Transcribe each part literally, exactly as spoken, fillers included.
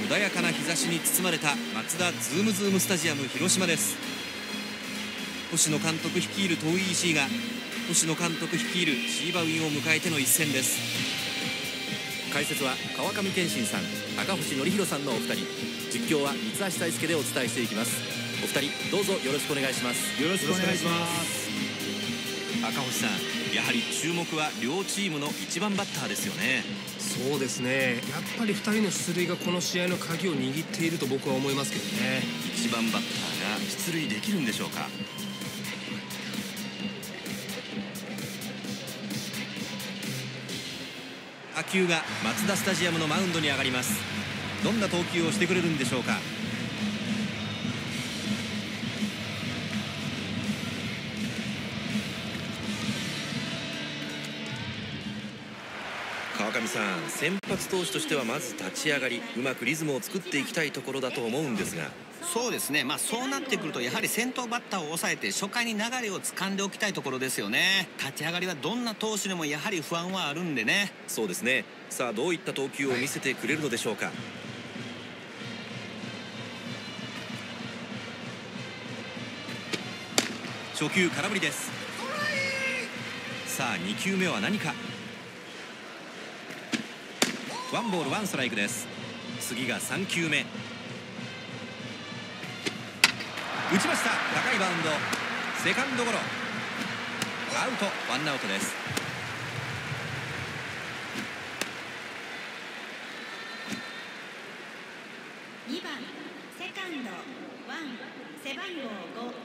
穏やかな日差しに包まれたマツダズームズームスタジアム広島です。星野監督率いる東イーシーが星野監督率いるシーバウィンを迎えての一戦です。解説は川上健信さん、赤星則弘さんのお二人、実況は三橋大輔でお伝えしていきます。お二人どうぞよろしくお願いします。 よろしくお願いします。 赤星さん、やはり注目は両チームのいちばんバッターですよね。 そうですね、やっぱりふたりの出塁がこの試合の鍵を握っていると僕は思いますけどね。 いちばんバッターが出塁できるんでしょうか。打球がマツダスタジアムのマウンドに上がります。どんな投球をしてくれるんでしょうか。川上さん、先発投手としてはまず立ち上がりうまくリズムを作っていきたいところだと思うんですが。 そうですね、まあ、そうなってくるとやはり先頭バッターを抑えて初回に流れを掴んでおきたいところですよね。立ち上がりはどんな投手でもやはり不安はあるんでね。 そうですね。さあどういった投球を見せてくれるのでしょうか。初球空振りです。さあに球目は何か。ワンボールワンストライクです。次がさん球目。打ちました。高いバウンド、セカンドゴロ、アウト、ワンアウトです。 にばんセカンドワン背番号ご。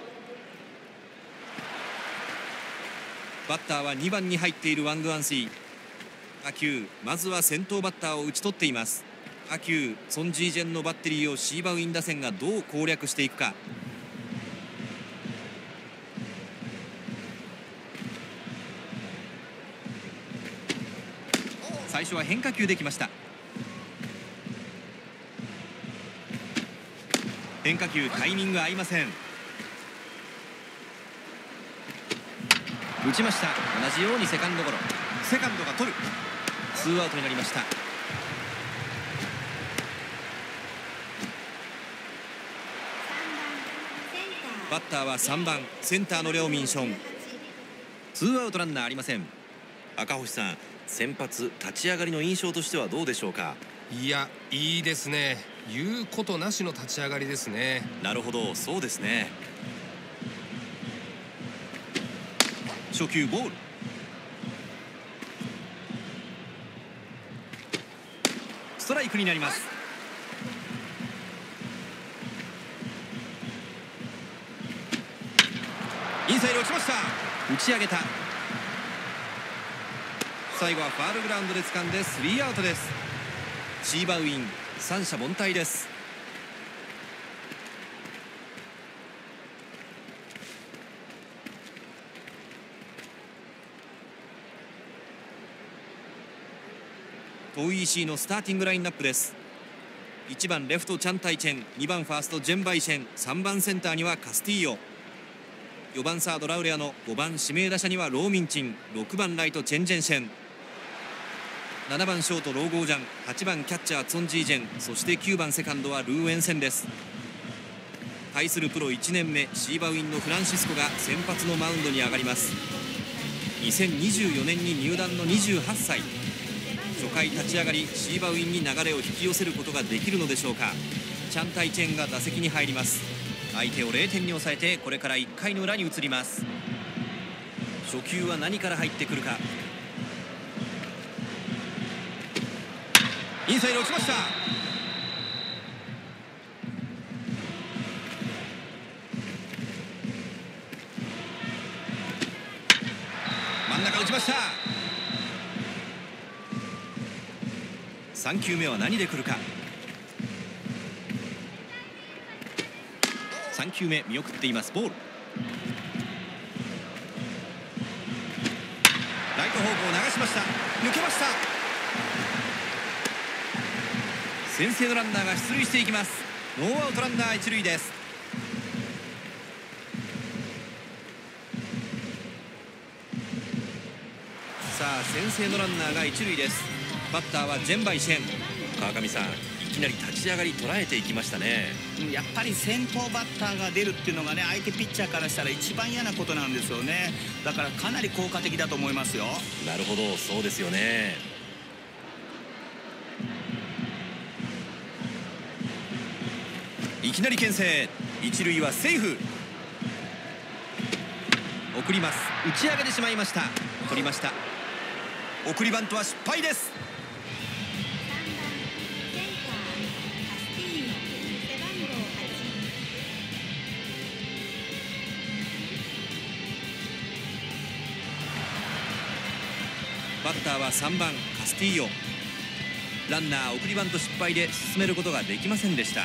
バッターはにばんに入っているワングアンシー。アキュー、まずは先頭バッターを打ち取っています。アキュー、ソン・ジージェンのバッテリーをシーバウイン打線がどう攻略していくか。最初は変化球できました。変化球タイミング合いません。打ちました。同じようにセカンドゴロ、セカンドが取る。ツーアウトになりました。バッターはさんばんセンターのレオミンション。ツーアウトランナーありません。赤星さん、先発立ち上がりの印象としてはどうでしょうか。 いや、いいですね。言うことなしの立ち上がりですね。 なるほど、そうですね。初球ボール、ストライクになります。インサイド落ちました。打ち上げた。最後はファールグラウンドで掴んでスリーアウトです。シーバウイン三者凡退です。東イーシーのスターティングラインナップです。いちばんレフトチャンタイチェン、にばんファーストジェンバイシェン、さんばんセンターにはカスティーヨ、よばんサードラウレアの、ごばん指名打者にはローミンチン、ろくばんライトチェンジェンシェン、ななばんショートローゴージャン、はちばんキャッチャーツォンジージェン、そしてきゅうばんセカンドはルーエンセンです。対するプロいちねんめシーバウィンのフランシスコが先発のマウンドに上がります。にせんにじゅうよねんに入団のにじゅうはっさい。初回立ち上がりシーバウィンに流れを引き寄せることができるのでしょうか。チャンタイチェンが打席に入ります。相手をゼロてんに抑えてこれからいっかいの裏に移ります。初球は何から入ってくるか。インサイド落ちました。真ん中打ちました。さん球目は何で来るか。さん球目見送っています。ボール、ライト方向流しました。抜けました。先制のランナーが出塁していきます。ノーアウトランナー一塁です。さあ先制のランナーが一塁です。バッターはジェンバイシェン。川上さん、いきなり立ち上がり捉えていきましたね。 やっぱり先頭バッターが出るっていうのがね、相手ピッチャーからしたら一番嫌なことなんですよね。だからかなり効果的だと思いますよ。 なるほど、そうですよね。いきなり牽制、一塁はセーフ。送ります。打ち上げてしまいました。取りました。送りバントは失敗です。バッターはさんばんカスティーヨ。ランナー送りバント失敗で進めることができませんでした。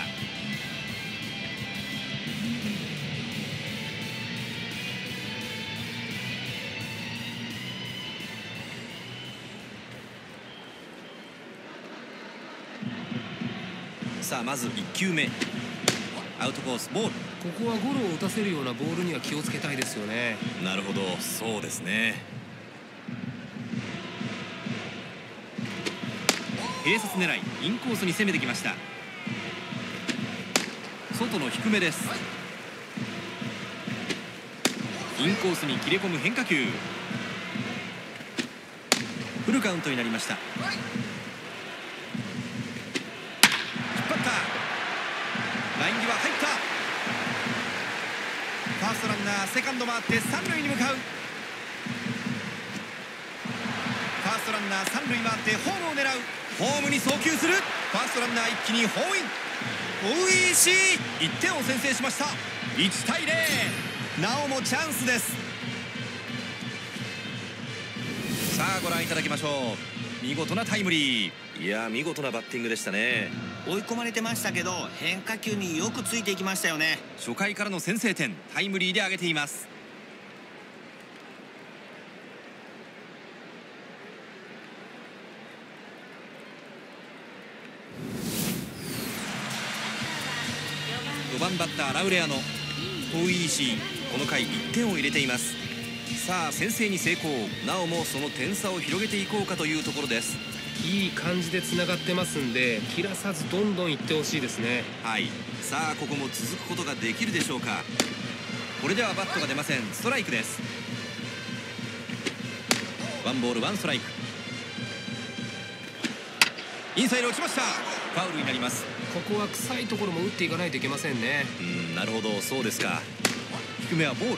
さあまずいっきゅうめ、アウトコースボール。 ここはゴロを打たせるようなボールには気をつけたいですよね。 なるほど、そうですね。併殺狙い、インコースに攻めてきました。外の低めです。インコースに切れ込む変化球。フルカウントになりました。ライン際入った。ファーストランナーセカンド回って三塁に向かう。ファーストランナー三塁回ってホームを狙う。ホームに送球する。ファーストランナー一気にホームイン。おいしい。いってんを先制しました。いちたいゼロ。なおもチャンスです。さあご覧いただきましょう。見事なタイムリー。いや見事なバッティングでしたね。 追い込まれてましたけど変化球によくついていきましたよね。 初回からの先制点、タイムリーで挙げています。よばんバッターラウレアノ。遠い石井、この回いってんを入れています。さあ先制に成功。なおもその点差を広げていこうかというところです。 いい感じでつながってますんで、切らさずどんどんいってほしいですね。 はい、さあここも続くことができるでしょうか。これではバットが出ません。ストライクです。ワンボールワンストライク。インサイド落ちました。ファウルになります。 ここは臭いところも打っていかないといけませんね。 うん、なるほど、そうですか。低めはボール。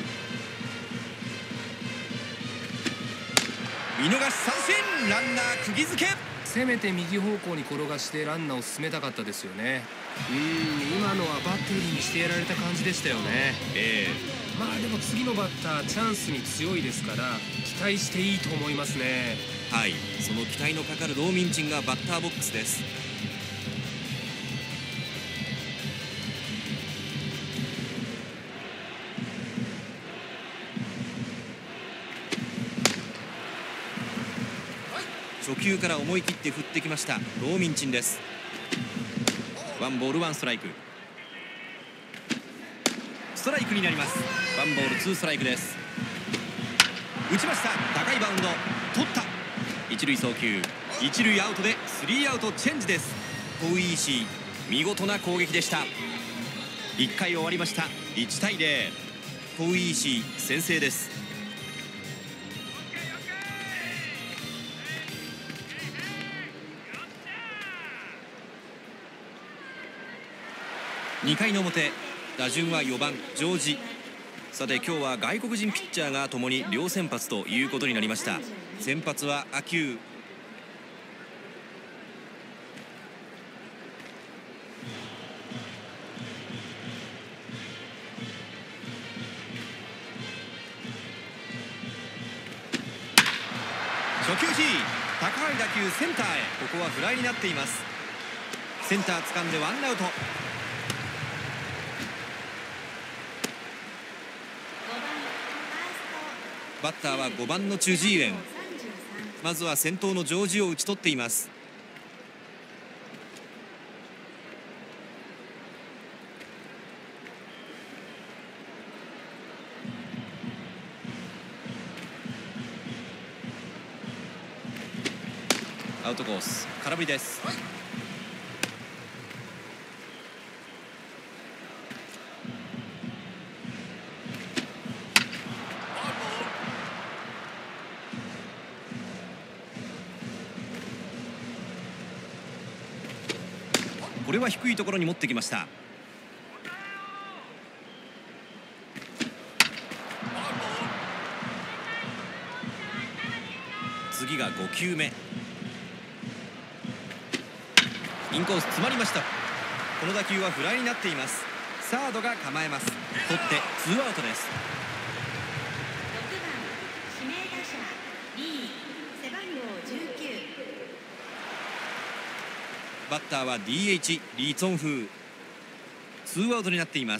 見逃し三振。ランナー釘付け。 せめて右方向に転がしてランナーを進めたかったですよね。うーん、今のはバッテリーにしてやられた感じでしたよね。 ええまあでも次のバッターチャンスに強いですから期待していいと思いますね。 はい、その期待のかかるローミンチンがバッターボックスです。初球から思い切って振ってきましたローミンチンです。ワンボールワンストライク。ストライクになります。ワンボールツーストライクです。打ちました。高いバウンド取った。一塁送球。一塁アウトでスリーアウトチェンジです。遠い石井、見事な攻撃でした。いっかい終わりました。いちたいゼロ。遠い石井先制です。にかいの表、打順はよばんジョージ。さて今日は外国人ピッチャーがともに両先発ということになりました。先発はアキュー。初球 G、 高い打球センターへ。ここはフライになっています。センター掴んでワンアウト。バッターはごばんのチュジーエン。まずは先頭のジョージを打ち取っています。アウトコース空振りです。 これは低いところに持ってきました。次がごきゅうめ。インコース詰まりました。この打球はフライになっています。サードが構えます。取ってツーアウトです。 ろくばん指名打者リー背番号じゅうきゅう。 バッターは ディーエイチ リー・ツォンフー。ツーアウトになっています。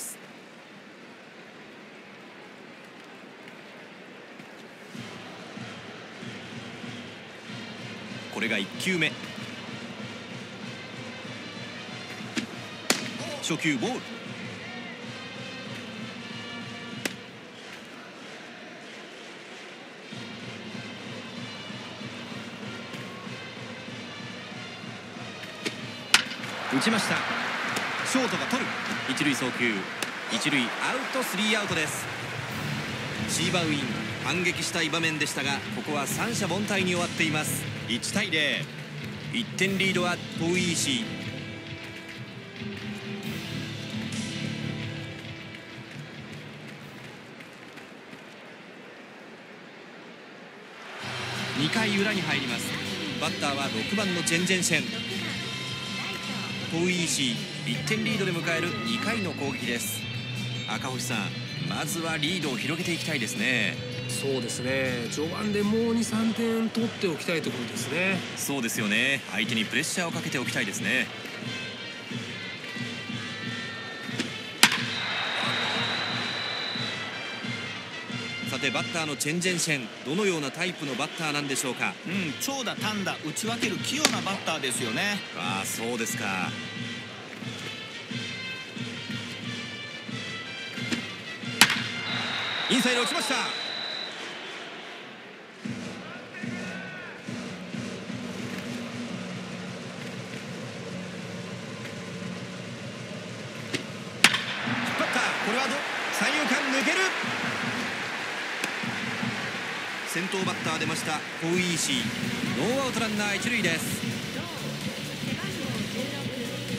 これがいっきゅうめ。初球ボール。打ちました。ショートが取る。一塁送球。一塁アウト、スリーアウトです。シーバウイン反撃したい場面でしたが、ここは三者凡退に終わっています。いちたいゼロ。いってんリードは遠い石。にかい裏に入ります。バッターはろくばんのチェンジェンシェン。遠い石、いってんリードで迎えるにかいの攻撃です。赤星さん、まずはリードを広げていきたいですね。 そうですね、序盤でもうに、さんてん取っておきたいところですね。 そうですよね。相手にプレッシャーをかけておきたいですね。さて、バッターのチェンジェンシェン、どのようなタイプのバッターなんでしょうか。 うん、長打短打打ち分ける器用なバッターですよね。 ああ、そうですか。インサイド落ちました。これはど三遊間抜ける。先頭バッター出ました。遠い石、ノーアウトランナー一塁です。 背番号じゅうろく。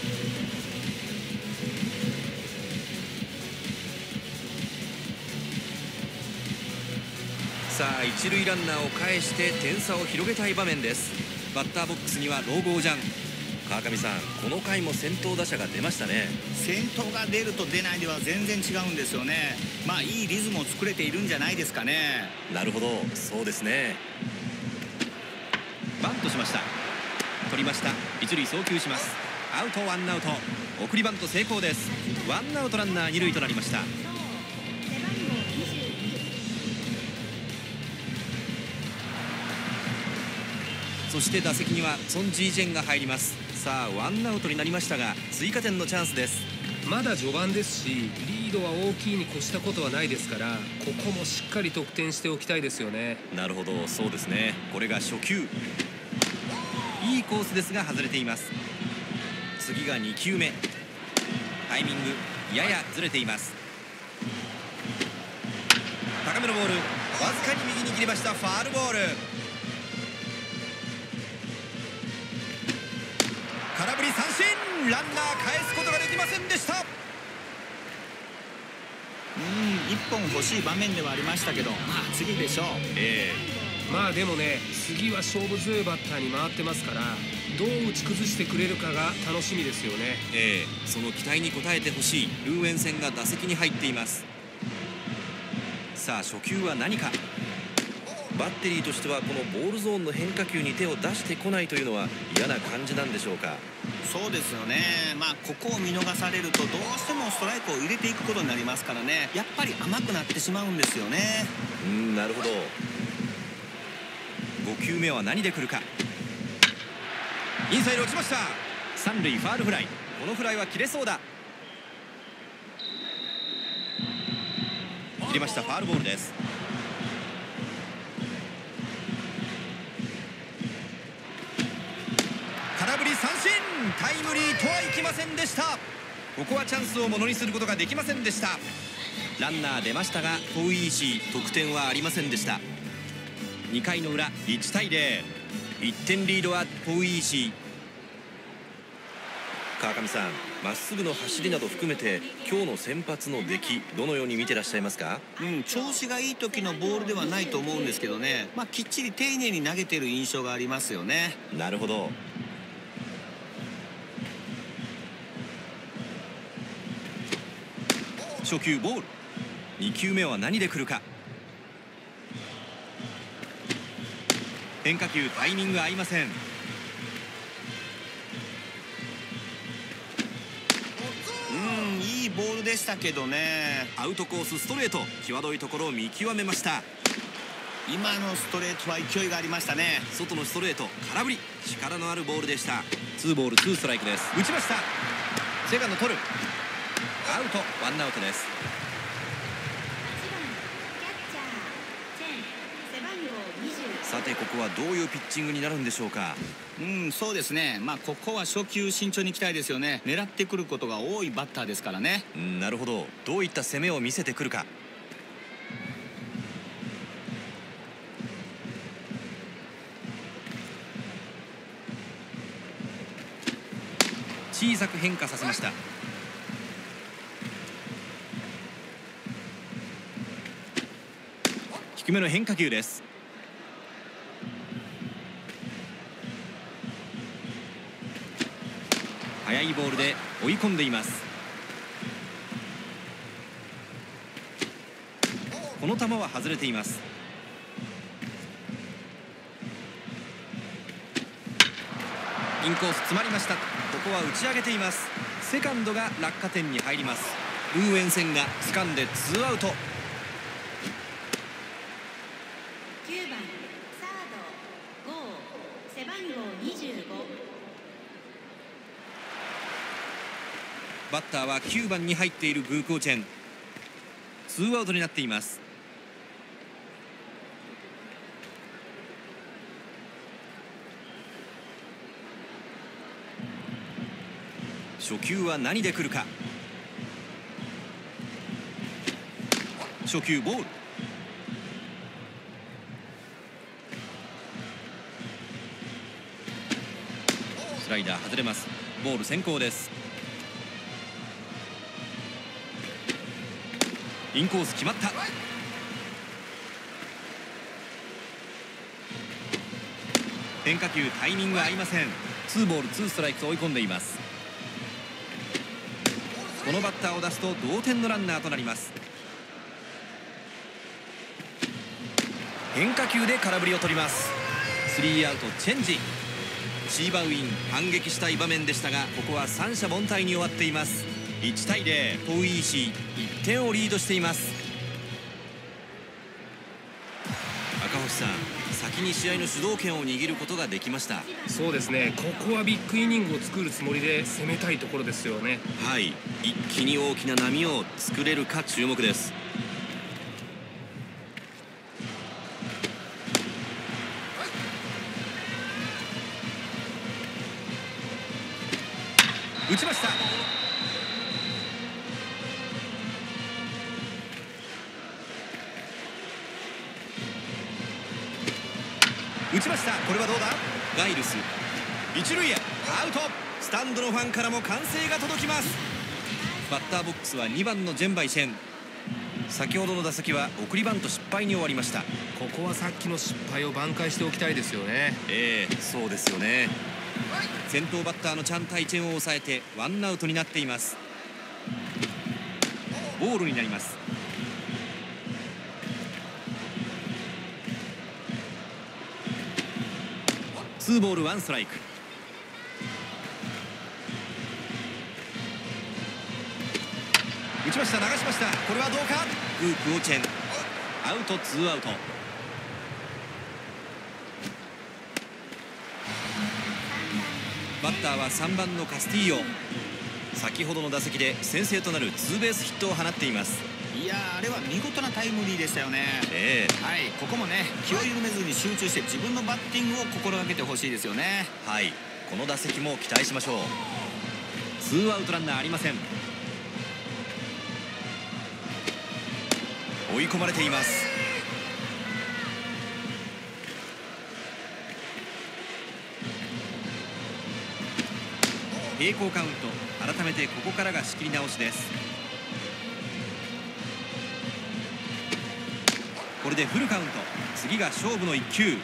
さあ、一塁ランナーを返して点差を広げたい場面です。バッターボックスにはローゴージャン。川上さん、この回も先頭打者が出ましたね。 先頭が出ると出ないでは全然違うんですよね。まあいいリズムを作れているんじゃないですかね。 なるほど、そうですね。バントしました。取りました。一塁送球します。アウト、ワンアウト。送りバント成功です。ワンアウトランナー二塁となりました。 背番号にじゅうに。 そして打席にはソン・ジージェンが入ります。さあ、ワンアウトになりましたが、追加点のチャンスです。 まだ序盤ですし、リードは大きいに越したことはないですから、ここもしっかり得点しておきたいですよね。 なるほど、そうですね。これが初球。いいコースですが外れています。次がにきゅうめ。タイミングややずれています。高めのボール、わずかに右に切りました。ファウルボール。空振り三振。ランナー返すことができませんでした。 うん、いっぽん欲しい場面ではありましたけど、まあ次でしょう。 えまあでもね、次は勝負強いバッターに回ってますから、どう打ち崩してくれるかが楽しみですよね。 えええ、その期待に応えてほしいルーエン戦が打席に入っています。さあ、初球は何か。バッテリーとしてはこのボールゾーンの変化球に手を出してこないというのは嫌な感じなんでしょうか。 そうですよね。まあここを見逃されるとどうしてもストライクを入れていくことになりますからね。やっぱり甘くなってしまうんですよね。 うん、なるほど。ごきゅうめは何で来るか。インサイド落ちました。三塁ファールフライ。このフライは切れそうだ。切りました。ファールボールです。空振り三振。タイムリーとはいきませんでした。ここはチャンスをものにすることができませんでした。ランナー出ましたが遠いし得点はありませんでした。にかいの裏、いちたいゼロ。いってんリードは遠いし。 川上さん、まっすぐの走りなど含めて今日の先発の出来、どのように見てらっしゃいますか？ うん、調子がいい時のボールではないと思うんですけどね、まあ、きっちり丁寧に投げている印象がありますよね。 なるほど。初球ボール、に球目は何で来るか。変化球、タイミング合いません。 うん、いいボールでしたけどね。 アウトコースストレート、際どいところを見極めました。 今のストレートは勢いがありましたね。 外のストレート、空振り、力のあるボールでした。ツーボールツーストライクです。打ちました。セカンド取る、アウト、ワンアウトです。さてここはどういうピッチングになるんでしょうか。 うん、そうですね。まあここは初球慎重にいきたいですよね。狙ってくることが多いバッターですからね。 うん、なるほど。どういった攻めを見せてくるか。小さく変化させました。低めの変化球です。速いボールで追い込んでいます。この球は外れています。インコース詰まりました。ここは打ち上げています。セカンドが落下点に入ります。ウーエンセンが掴んでツーアウト。 きゅうばんサードゴー、背番号にじゅうご。 バッターはきゅうばんに入っているグーコーチェン。ツーアウトになっています。初球は何で来るか。初球ボール、スライダー外れます。ボール先行です。インコース決まった。変化球、タイミング合いません。ツーボールツーストライクと追い込んでいます。このバッターを出すと同点のランナーとなります。変化球で空振りを取ります。スリーアウトチェンジ。シーバウイン反撃したい場面でしたが、ここは三者凡退に終わっています。いちたいゼロ、ポウイーシーいってんをリードしています。赤星さん、先に試合の主導権を握ることができました。 そうですね、ここはビッグイニングを作るつもりで攻めたいところですよね。 はい、一気に大きな波を作れるか注目です。打ちました。打ちました。これはどうだ。ガイルス一塁へアウト。スタンドのファンからも歓声が届きます。バッターボックスはにばんのジェンバイシェン。先ほどの打席は送りバント失敗に終わりました。 ここはさっきの失敗を挽回しておきたいですよね。 ええ、そうですよね。先頭バッターのチャン・タイチェンを抑えてワンアウトになっています。ボールになります。ツーボールワンストライク。打ちました。流しました。これはどうか。グークオチェンアウト、ツーアウト。バッターはさんばんのカスティーヨ。先ほどの打席で先制となるツーベースヒットを放っています。 いやー、あれは見事なタイムリーでしたよね。 ええ、 はい、ここもね、気を緩めずに集中して自分のバッティングを心がけてほしいですよね。 はい、この打席も期待しましょう。ツーアウトランナーありません。追い込まれています。平行カウント改めてここからが仕切り直しです。これでフルカウント。次が勝負のいっ球。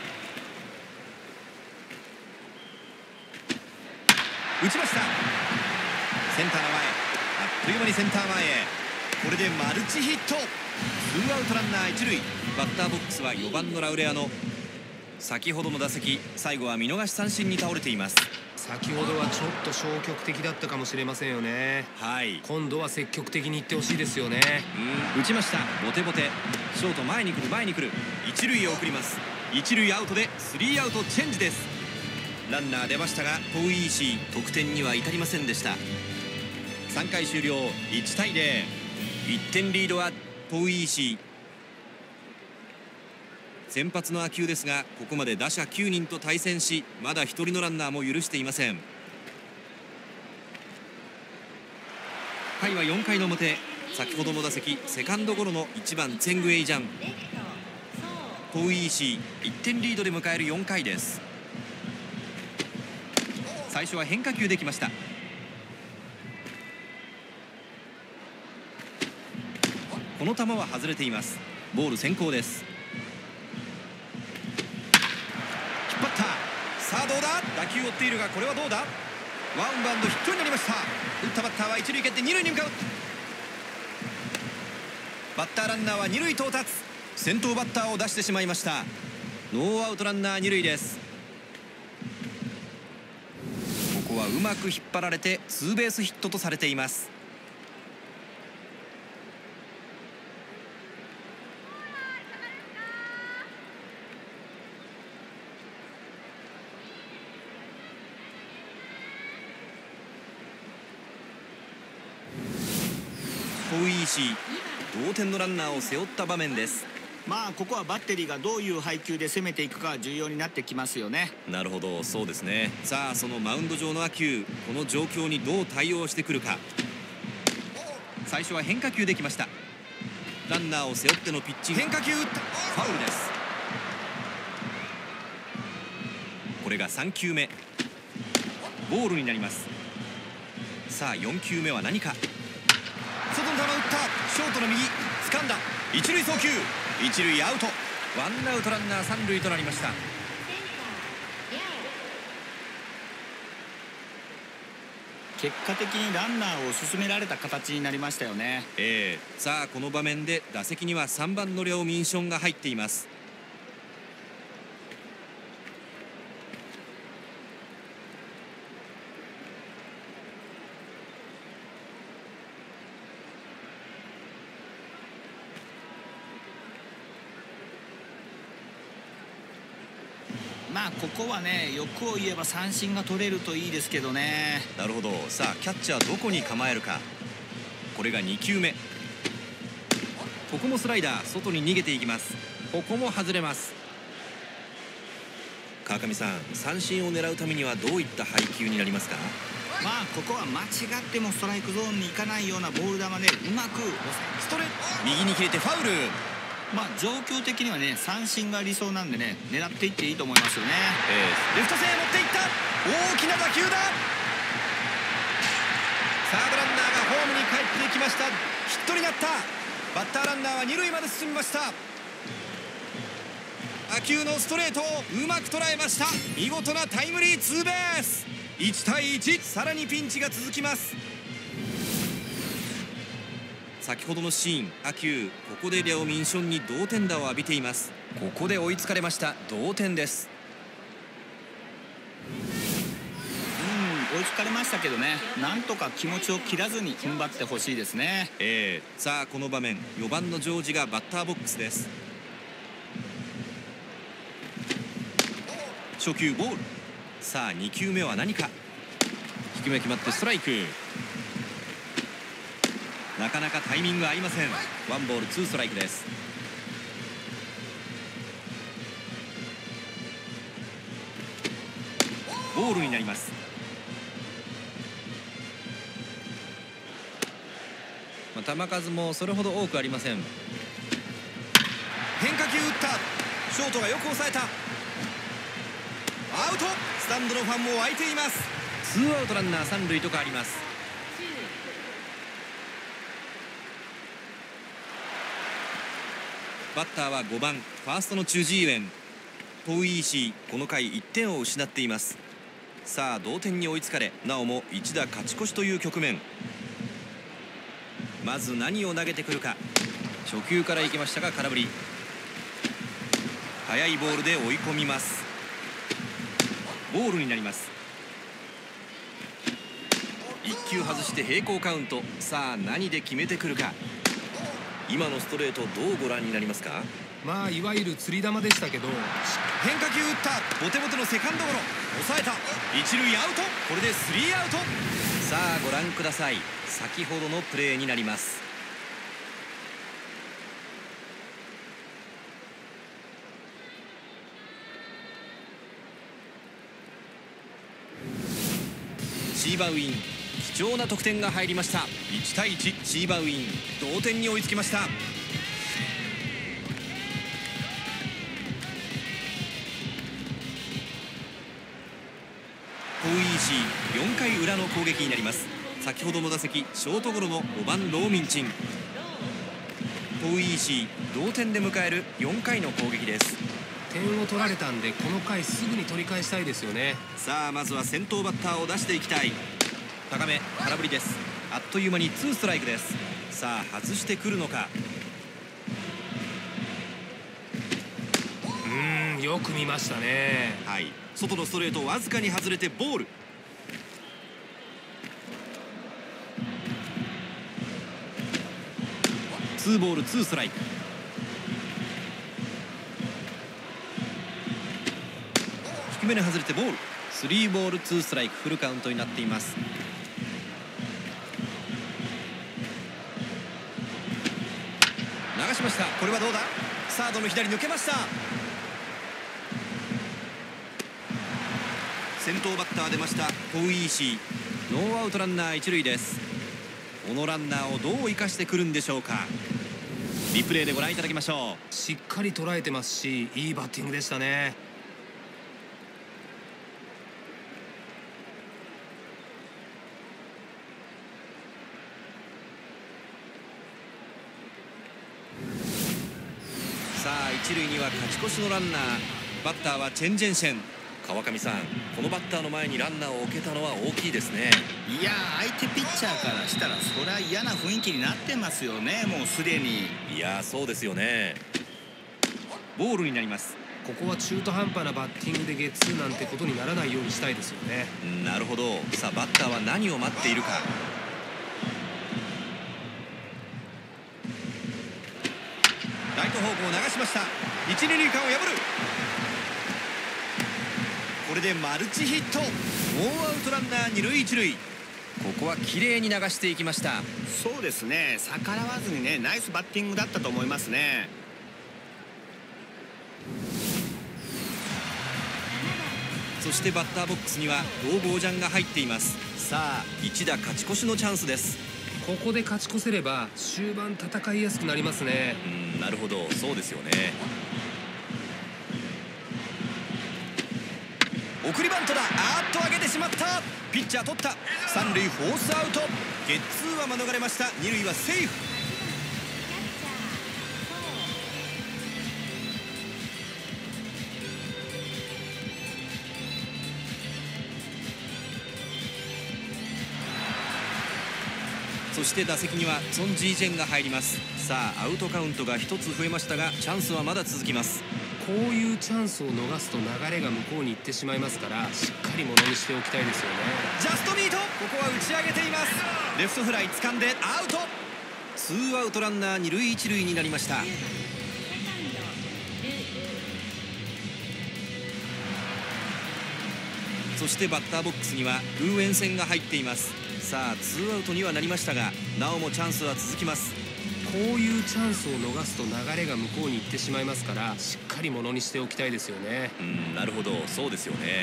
打ちました。センターの前、あっという間にセンター前へ。これでマルチヒット。ツーアウトランナー一塁。バッターボックスはよばんのラウレアノ。先ほどの打席、最後は見逃し三振に倒れています。 先ほどはちょっと消極的だったかもしれませんよね。 はい、 今度は積極的にいってほしいですよね。 うん、打ちました。ボテボテ。ショート前に来る前に来る。一塁へ送ります。一塁アウトでスリーアウトチェンジです。ランナー出ましたがトウイーシー得点には至りませんでした。さんかい終了。いちたいゼロ。いってんリードはトウイーシー。先発のアキューですが、ここまで打者きゅうにんと対戦し、まだひとりのランナーも許していません。回はよんかいの表。先ほどの打席セカンドゴロのいちばんツェングエイジャン。トウイーシーいってんリードで迎えるよんかいです。最初は変化球できました。この球は外れています。ボール先行です。引っ張った。さあどうだ。打球を追っているが、これはどうだ。ワンバウンドヒットになりました。打ったバッターは一塁蹴って二塁に向かう。バッターランナーは二塁到達。先頭バッターを出してしまいました。ノーアウトランナー二塁です。ここはうまく引っ張られてツーベースヒットとされています。トウイーシー同点のランナーを背負った場面です。 まあここはバッテリーがどういう配球で攻めていくかが重要になってきますよね。 なるほど、そうですね。さあそのマウンド上のアキュー、この状況にどう対応してくるか。最初は変化球できました。ランナーを背負ってのピッチング。変化球打った。ファウルです。これがさんきゅうめ。ボールになります。さあよんきゅうめは何か。外の球打った。ショートの右掴んだ。一塁送球。一塁アウト。ワンアウトランナー三塁となりました。 結果的にランナーを進められた形になりましたよね。 えー、さあこの場面で打席にはさんばんのリャオ・ミンションが入っています。 まあここはね、欲を言えば三振が取れるといいですけどね。 なるほど。さあキャッチャーどこに構えるか。これがにきゅうめ。ここもスライダー、外に逃げていきます。ここも外れます。川上さん、三振を狙うためにはどういった配球になりますか。 まあここは間違ってもストライクゾーンに行かないようなボール球でうまくストレート右に切れてファウル。 まあ状況的にはね、三振が理想なんでね、狙っていっていいと思いますよね。 えー、レフト線へ持っていった。大きな打球だ。サードランナーがホームに帰ってきました。ヒットになった。バッターランナーは二塁まで進みました。打球のストレートをうまく捉えました。見事なタイムリーツーベース。いちたいいち。さらにピンチが続きます。先ほどのシーン、アキュー、ここでリャオ・ミンションに同点打を浴びています。ここで追いつかれました。同点です。 うん、追いつかれましたけどね、なんとか気持ちを切らずに踏ん張ってほしいですね。 えー、さあこの場面、よばんのジョージがバッターボックスです。初球ボール。さあにきゅうめは何か。低め決まってストライク。なかなかタイミング合いません。ワンボールツーストライクです。ボールになります。まあ、球数もそれほど多くありません。変化球打った。ショートがよく抑えた。アウト。スタンドのファンも沸いています。ツーアウトランナー三塁と変わります。 バッターはごばんファーストのチュ・ジーウェン。遠い石この回いってんを失っています。さあ同点に追いつかれ、なおも一打勝ち越しという局面。まず何を投げてくるか。初球からいきましたが空振り。速いボールで追い込みます。ボールになります。いっきゅう外して平行カウント。さあ何で決めてくるか。今のストレートどうご覧になりますか。 まあいわゆる釣り球でしたけど、 変化球打った。ボテボテのセカンドゴロ、抑えた。一塁アウト。これでスリーアウト。さあご覧ください。先ほどのプレーになります。シーバウイン、貴重な得点が入りました。いちたいいち、シーバウイン同点に追いつきました。遠い石よんかい裏の攻撃になります。先ほどの打席ショートゴロのごばんローミンチン。遠い石同点で迎えるよんかいの攻撃です。 点を取られたんでこの回すぐに取り返したいですよね。 さあまずは先頭バッターを出していきたい。高め空振りです。あっという間にツーストライクです。さあ外してくるのか。 うーんよく見ましたね。 はい、外のストレートわずかに外れてボール。ツーボールツーストライク。低めに外れてボール。スリーボールツーストライク、フルカウントになっています。流しました。これはどうだ。サードの左抜けました。先頭バッター出ました。遠い石ノーアウトランナー一塁です。このランナーをどう生かしてくるんでしょうか。リプレイでご覧いただきましょう。 しっかり捉えてますし、いいバッティングでしたね。 さあ一塁には勝ち越しのランナー。バッターはチェンジェンシェン。川上さん、このバッターの前にランナーを置けたのは大きいですね。 いやー、相手ピッチャーからしたらそりゃ嫌な雰囲気になってますよね、もうすでに。 いやーそうですよね。ボールになります。 ここは中途半端なバッティングでゲッツーなんてことにならないようにしたいですよね。 なるほど。さあバッターは何を待っているか。ライト方向を流しました。一二塁間を破る。これでマルチヒット。ノーアウトランナー二塁一塁。ここは綺麗に流していきました。 そうですね、逆らわずにね、ナイスバッティングだったと思いますね。 そしてバッターボックスにはドーボージャンが入っています。さあ一打勝ち越しのチャンスです。 ここで勝ち越せれば終盤戦いやすくなりますね。 うん、なるほど、そうですよね。送りバントだ。あーっと上げてしまった。ピッチャー取った。三塁フォースアウト。ゲッツーは免れました。二塁はセーフ。そして打席にはソン・ジージェンが入ります。さあアウトカウントがひとつ増えましたがチャンスはまだ続きます。 こういうチャンスを逃すと流れが向こうに行ってしまいますから、しっかりものにしておきたいですよね。 ジャストミート。ここは打ち上げています。レフトフライ掴んでアウト。ツーアウトランナー二塁一塁になりました。そしてバッターボックスにはルーエンセンが入っています。さあツーアウトにはなりましたがなおもチャンスは続きます。 こういうチャンスを逃すと流れが向こうに行ってしまいますから、しっかりものにしておきたいですよね。 うん、なるほど、そうですよね。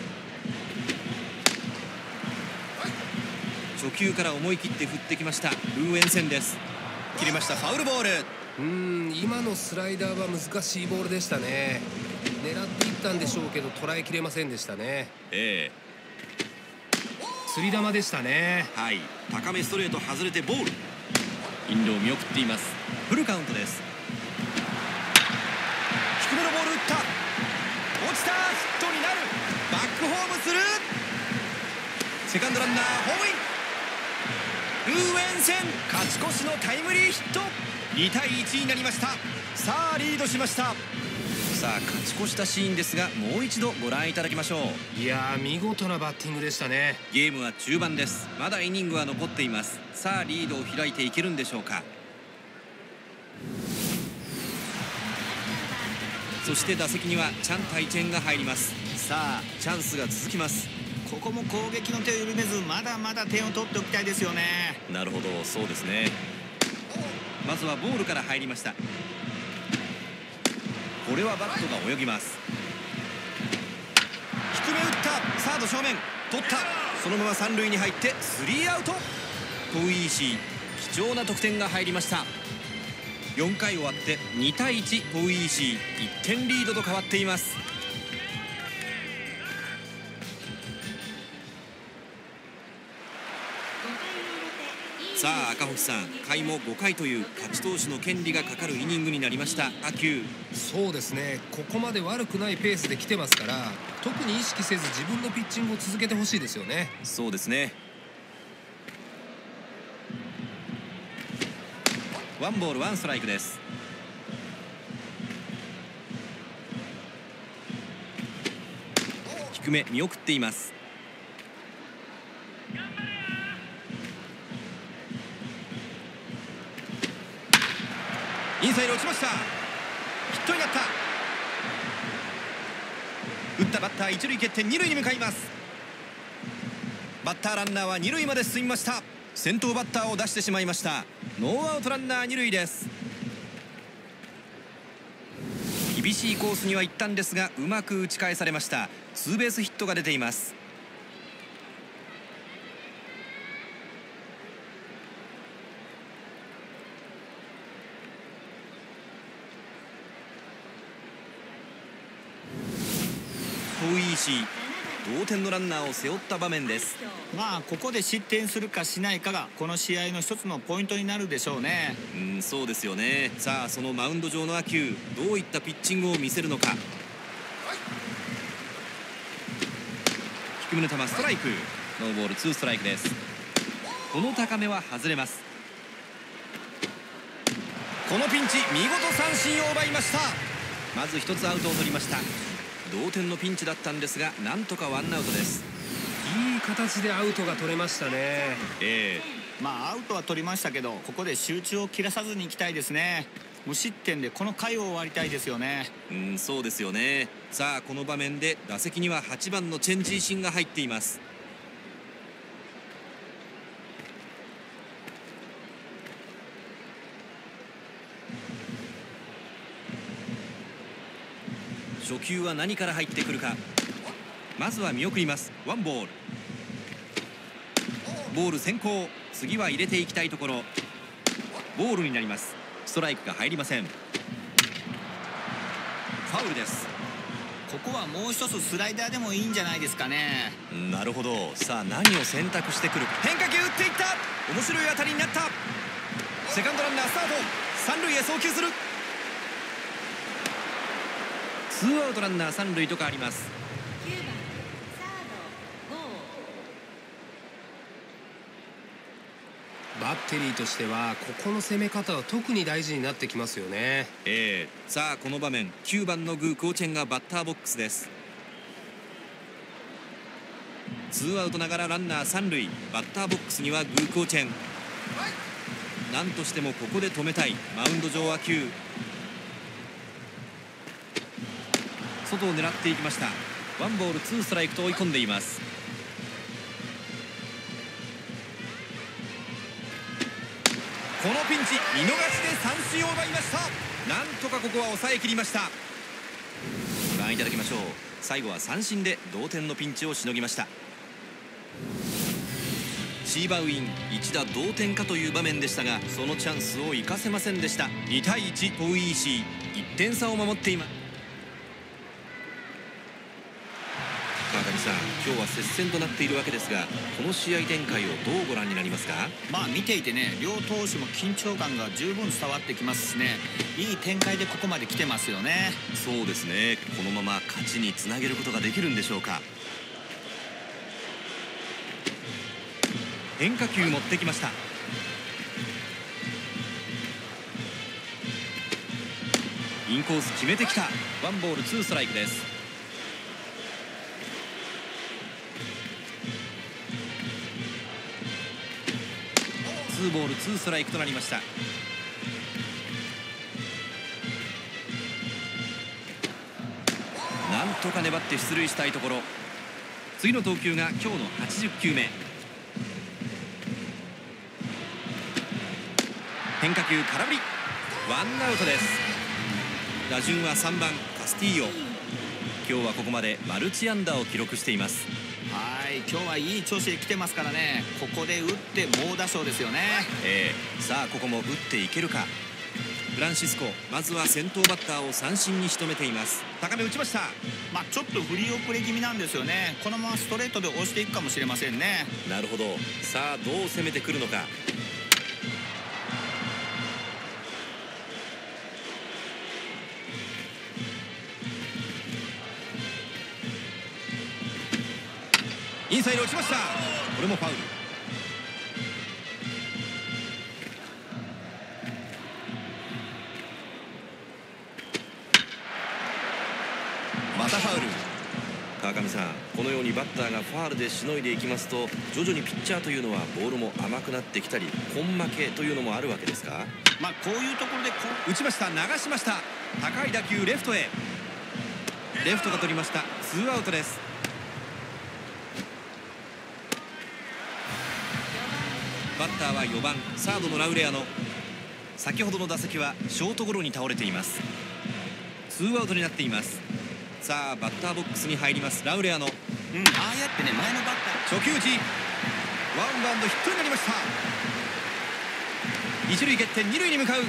初球から思い切って振ってきましたルーエンセンです。切りました。ファウルボール。 うーん今のスライダーは難しいボールでしたね。狙っていったんでしょうけど捉えきれませんでしたね。 ええ、 釣り球でしたね。 はい、高めストレート外れてボール。インロー見送っています。フルカウントです。 セカンドランナーホームイン。ルーエンセン勝ち越しのタイムリーヒット。にたいいちになりました。さあリードしました。さあ勝ち越したシーンですが、もう一度ご覧いただきましょう。 いやー、見事なバッティングでしたね。 ゲームは中盤です。まだイニングは残っています。さあリードを開いていけるんでしょうか。そして打席にはチャン・タイチェンが入ります。さあチャンスが続きます。 ここも攻撃の手を緩めず、まだまだ点を取っておきたいですよね。 なるほど、そうですね。まずはボールから入りました。これはバットが泳ぎます。低め打った。サード正面取った。そのまま三塁に入ってスリーアウト。遠い石、貴重な得点が入りました。よんかい終わってにたいいち、遠い石いってんリードと変わっています。さあ赤星さん、回もごかいという勝ち投手の権利がかかるイニングになりました。アキュー。 そうですね、ここまで悪くないペースで来てますから、特に意識せず自分のピッチングを続けてほしいですよね。 そうですね。ワンボールワンストライクです。低め見送っています。インサイド落ちました。ヒットになった。打ったバッター一塁蹴って二塁に向かいます。バッターランナーは二塁まで進みました。先頭バッターを出してしまいました。ノーアウトランナー二塁です。厳しいコースには行ったんですが、うまく打ち返されました。ツーベースヒットが出ています。遠い石、同点のランナーを背負った場面です。 まあここで失点するかしないかがこの試合の一つのポイントになるでしょうね。 うん、そうですよね。さあそのマウンド上のアキュー、どういったピッチングを見せるのか。低めの球ストライク。ノーボールツーストライクです。この高めは外れます。このピンチ見事三振を奪いました。まず一つアウトを取りました。同点のピンチだったんですが、なんとかワンアウトです。 いい形でアウトが取れましたね。 ええまあアウトは取りましたけど、ここで集中を切らさずにいきたいですね。無失点でこの回を終わりたいですよね。 うん、そうですよね。さあこの場面で打席にははちばんのチェンジーシンが入っています。初球は何から入ってくるか。まずは見送ります。ワンボール。ボール先行。次は入れていきたいところ。ボールになります。ストライクが入りません。ファウルです。 ここはもう一つスライダーでもいいんじゃないですかね。 なるほど。さあ何を選択してくるか。変化球打っていった。面白い当たりになった。セカンドランナースタート。三塁へ送球する。ツーアウトランナー三塁と変わります。 きゅうばんサードゴー。 バッテリーとしてはここの攻め方は特に大事になってきますよね。 えー、さあこの場面きゅうばんのグーコーチェンがバッターボックスです。ツーアウトながらランナー三塁。バッターボックスにはグーコーチェン。何としてもここで止めたい。マウンド上はきゅう。外を狙っていきました。ワンボールツーストライクと追い込んでいます。このピンチ見逃しで三振を奪いました。なんとかここは抑えきりました。ご覧いただきましょう。最後は三振で同点のピンチをしのぎました。シーバウイン一打同点かという場面でしたが、そのチャンスを生かせませんでした。にたいいち遠い石井、いってん差を守っています。川上さん、今日は接戦となっているわけですが、この試合展開をどうご覧になりますか？ まあ見ていてね、両投手も緊張感が十分伝わってきますしね、いい展開でここまで来てますよね。 そうですね。このまま勝ちにつなげることができるんでしょうか。 変化球持ってきました。インコース決めてきた。ワンボールツーストライクです。ツーボールツーストライクとなりました。なんとか粘って出塁したいところ。次の投球が今日のはちじゅっきゅうめ。変化球空振り、ワンアウトです。打順はさんばんカスティーヨ。今日はここまでマルチ安打を記録しています。 はい、今日はいい調子で来てますからね。ここで打って猛打賞ですよね。 ええ、さあここも打っていけるか。フランシスコ、まずは先頭バッターを三振に仕留めています。高め打ちました。 まあちょっと振り遅れ気味なんですよね。このままストレートで押していくかもしれませんね。 なるほど。さあどう攻めてくるのか。インサイド打ちました。これもファウル。またファウル。川上さん、このようにバッターがファウルでしのいでいきますと、徐々にピッチャーというのはボールも甘くなってきたり根負けというのもあるわけですか。 まあこういうところでこ打ちました。流しました。高い打球レフトへ。レフトが取りました。ツーアウトです。バッターはよばんサードのラウレアノ。先ほどの打席はショートゴロに倒れています。ツーアウトになっています。さあバッターボックスに入りますラウレアノ。 うん、ああやってね、前のバッター初球打ち、ワンバウンドヒットになりました。一塁蹴って二塁に向かう。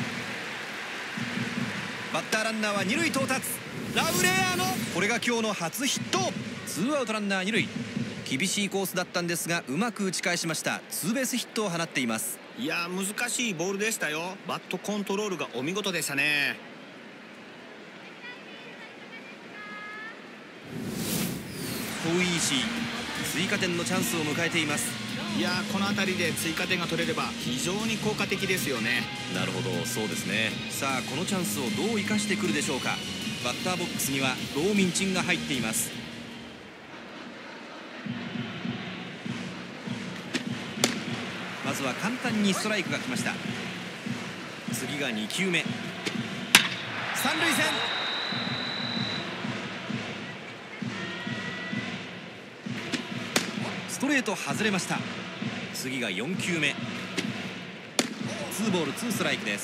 バッターランナーは二塁到達。ラウレアノ、これが今日の初ヒット。ツーアウトランナー二塁。厳しいコースだったんですがうまく打ち返しました。ツーベースヒットを放っています。 いやー、難しいボールでしたよ。バットコントロールがお見事でしたね。 遠い石井、追加点のチャンスを迎えています。 いやー、この辺りで追加点が取れれば非常に効果的ですよね。 なるほど、そうですね。さあこのチャンスをどう生かしてくるでしょうか。バッターボックスにはローミンチンが入っています。まずは簡単にストライクが来ました。次がにきゅうめ。三塁線、ストレート外れました。次がよんきゅうめ。ツーボールツーストライクです。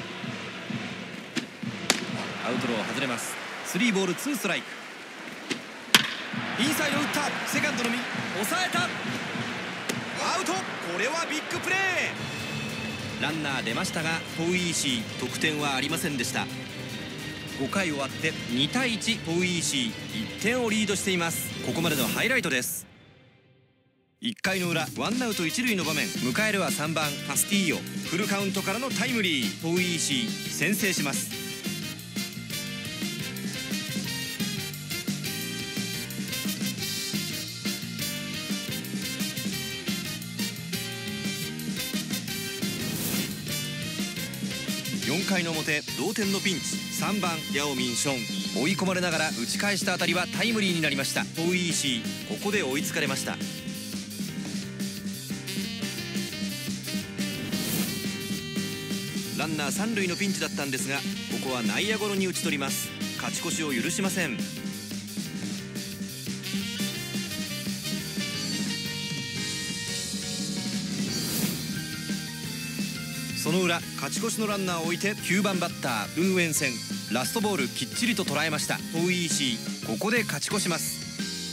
アウトロー外れます。スリーボールツーストライク。インサイド打った。セカンドのみ抑えた。アウト。これはビッグプレー。ランナー出ましたが遠い石井、得点はありませんでした。ごかい終わってにたいいち、遠い石井いってんをリードしています。ここまでのハイライトです。いっかいの裏、ワンアウト一塁の場面、迎えるはさんばんカスティーヨ。フルカウントからのタイムリー。遠い石井先制します。よんかいの表、同点のピンチ。さんばんヤオミンション、追い込まれながら打ち返した当たりはタイムリーになりました。遠い石井、ここで追いつかれました。ランナー三塁のピンチだったんですが、ここは内野ゴロに打ち取ります。勝ち越しを許しません。その裏、勝ち越しのランナーを置いてきゅうばんバッタールンウェンセン。ラストボールきっちりと捉えました。遠い石井、ここで勝ち越します。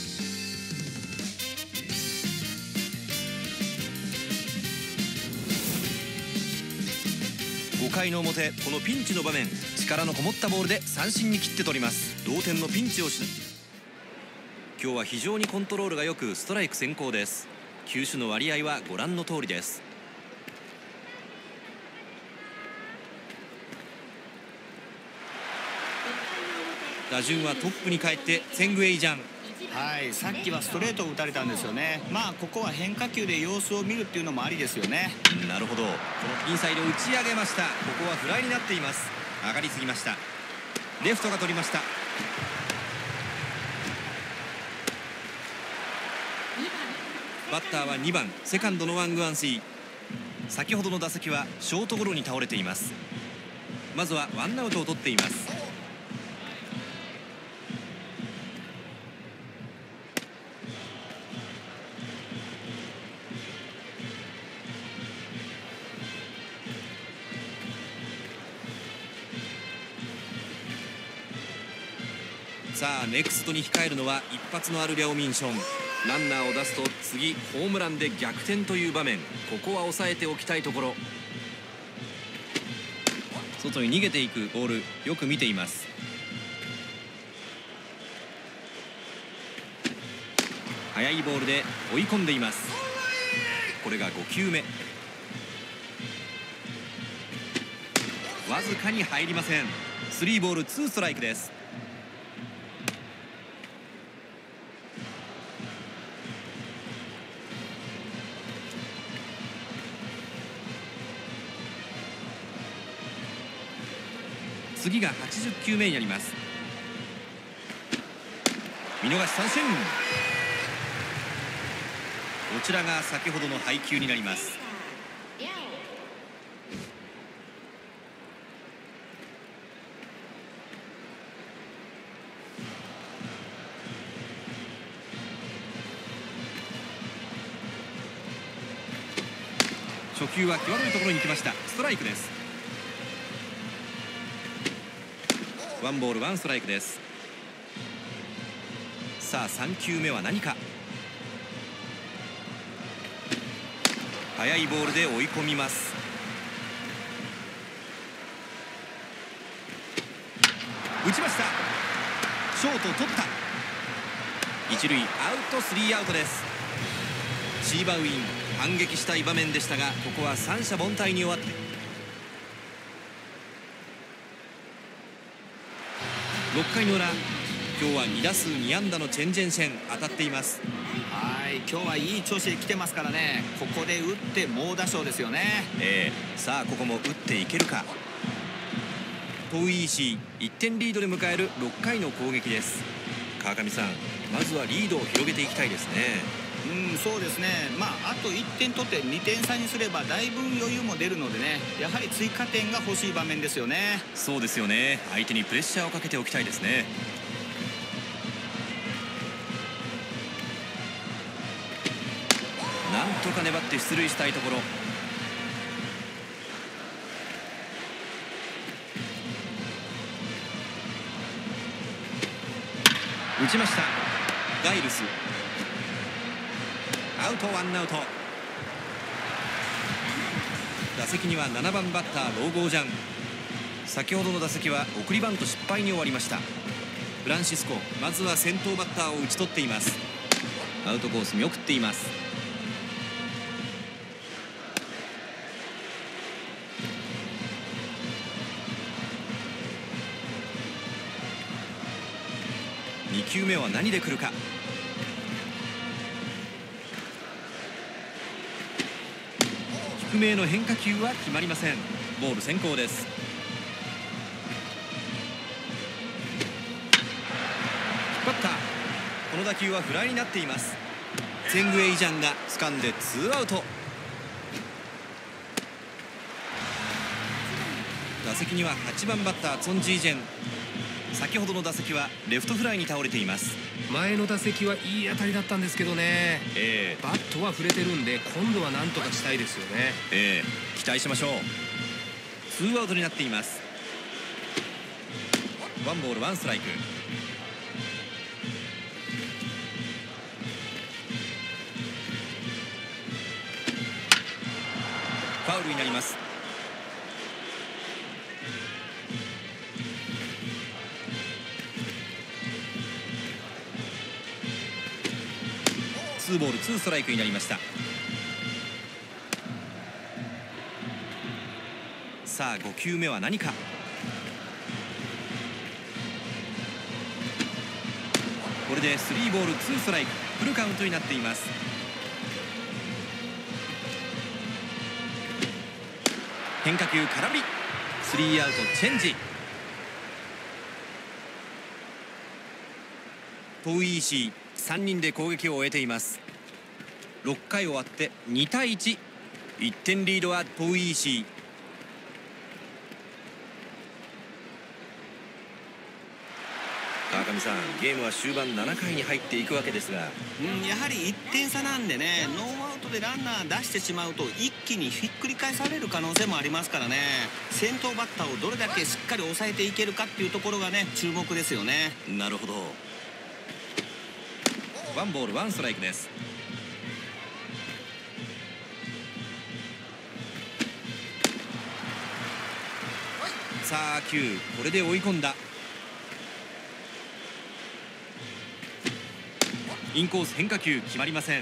ごかいの表、このピンチの場面、力のこもったボールで三振に切って取ります。同点のピンチをし今日は非常にコントロールがよくストライク先行です。球種の割合はご覧の通りです。打順はトップに帰ってセングエイジャン。 はい、さっきはストレートを打たれたんですよね。まあここは変化球で様子を見るっていうのもありですよね。 なるほど。このインサイド打ち上げました。ここはフライになっています。上がりすぎました。レフトが取りました。バッターはにばんセカンドのワングアンシー。先ほどの打席はショートゴロに倒れています。まずはワンアウトを取っています。さあネクストに控えるのは一発のあるリャオミンション。ランナーを出すと次ホームランで逆転という場面、ここは抑えておきたいところ。外に逃げていくボール、よく見ています。速いボールで追い込んでいます。これがごきゅうめ。わずかに入りません。スリーボールツーストライクです。次がはちじゅっきゅうめになります。見逃し三振。こちらが先ほどの配球になります。初球は際どいところに来ました。ストライクです。ワンボールワンストライクです。さあさんきゅうめは何か。速いボールで追い込みます。打ちました。ショート取った。一塁アウト、スリーアウトです。シーバウイン反撃したい場面でしたが、ここは三者凡退に終わって、ろっかいの裏、今日はにだすうにあんだのチェンジェンシェン当たっています。 はい、今日はいい調子で来てますからね。ここで打って猛打賞ですよね。 ええ、さあここも打っていけるか。東イーシーいってんリードで迎えるろっかいの攻撃です。川上さん、まずはリードを広げていきたいですね。 うん、そうですね。まああといってん取ってにてんさにすればだいぶ余裕も出るのでね、やはり追加点が欲しい場面ですよね。 そうですよね。相手にプレッシャーをかけておきたいですね。なんとか粘って出塁したいところ。打ちました。ガイルスアウト、ワンアウト。打席にはななばんバッターローゴージャン。先ほどの打席は送りバント失敗に終わりました。フランシスコ、まずは先頭バッターを打ち取っています。アウトコース見送っています。にきゅうめは何で来るか。低めへの変化球は決まりません。ボール先行です。引っ張った。この打球はフライになっています。ツェングエイジャンが掴んでツーアウト。打席にははちばんバッターツォンジージェン。先ほどの打席はレフトフライに倒れています。 前の打席はいい当たりだったんですけどね、 えー、 バットは触れてるんで今度は何とかしたいですよね。 えー、期待しましょう。ツーアウトになっています。ワンボールワンストライク。ファウルになります。ツーボールツーストライクになりました。さあごきゅうめは何か。これれでスリーボールツーストライク、フルカウントになっています。変化球空振り、スリーアウトチェンジ。東井石さんにんで攻撃を終えています。ろっかい終わってにたいいち、いってんリードは東井石。川上さん、ゲームは終盤ななかいに入っていくわけですが、 うん、やはりいってん差なんでね、ノーアウトでランナー出してしまうと一気にひっくり返される可能性もありますからね。先頭バッターをどれだけしっかり抑えていけるかっていうところがね、注目ですよね。 なるほど。ワンボールワンストライクです。さあきゅう、これで追い込んだ。インコース変化球決まりません。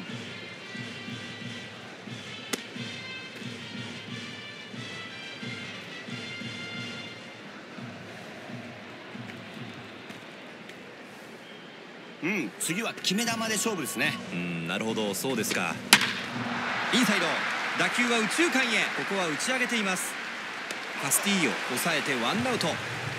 うん、次は決め球で勝負ですね。 うん、なるほど、そうですか。インサイド、打球は右中間へ。ここは打ち上げています。カスティーヨ抑えてワンアウト。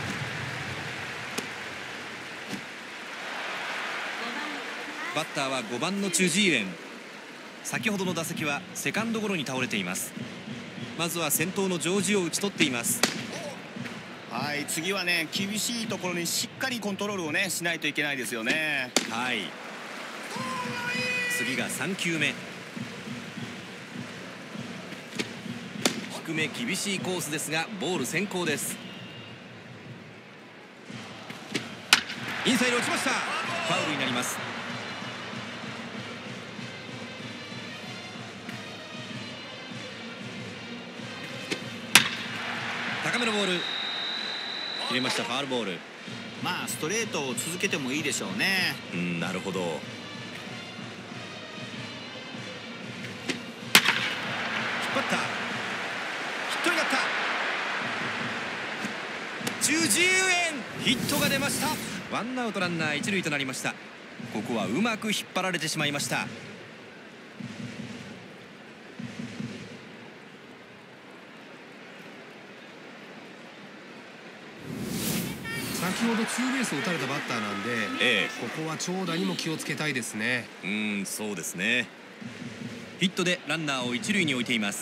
バッターはごばんのチュジーエン。先ほどの打席はセカンドゴロに倒れています。まずは先頭のジョージを打ち取っています。 はい、次はね、厳しいところにしっかりコントロールをねしないといけないですよね。 はい、次がさんきゅうめ。低め厳しいコースですがボール先行です。インサイド打ちました。ファウルになります。高めのボール切れました。ファウルボール。 まあストレートを続けてもいいでしょうね。 うん、なるほど。引っ張った。ヒットになった。チュジーエン、ヒットが出ました。ワンアウトランナー一塁となりました。ここはうまく引っ張られてしまいました。 先ほどツーベースを打たれたバッターなんで、 ええ、 ここは長打にも気をつけたいですね。 うん、そうですね。ヒットでランナーを一塁に置いています。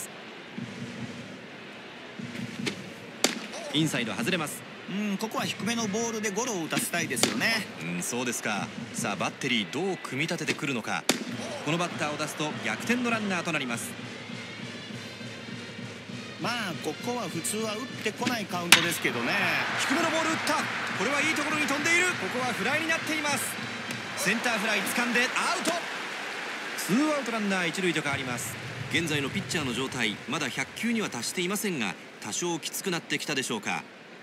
インサイド外れます。 うん、ここは低めのボールでゴロを打たせたいですよね。 うん、そうですか。さあバッテリーどう組み立ててくるのか。このバッターを出すと逆転のランナーとなります。 まあここは普通は打ってこないカウントですけどね。 低めのボール打った。これはいいところに飛んでいる。ここはフライになっています。センターフライ掴んでアウト。ツーアウトランナー一塁と変わります。現在のピッチャーの状態、まだひゃっきゅうには達していませんが多少きつくなってきたでしょうか。